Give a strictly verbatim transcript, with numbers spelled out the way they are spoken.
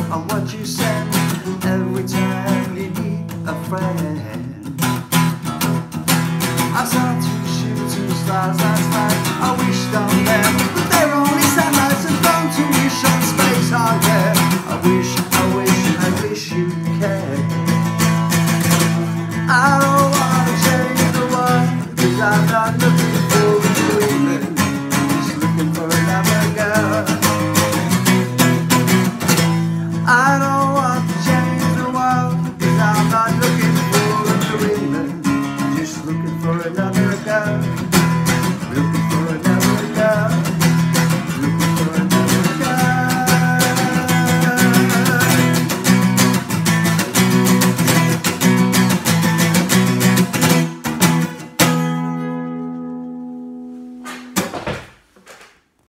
on what you send every time you need a friend. I saw two shooting stars last night. I wished on them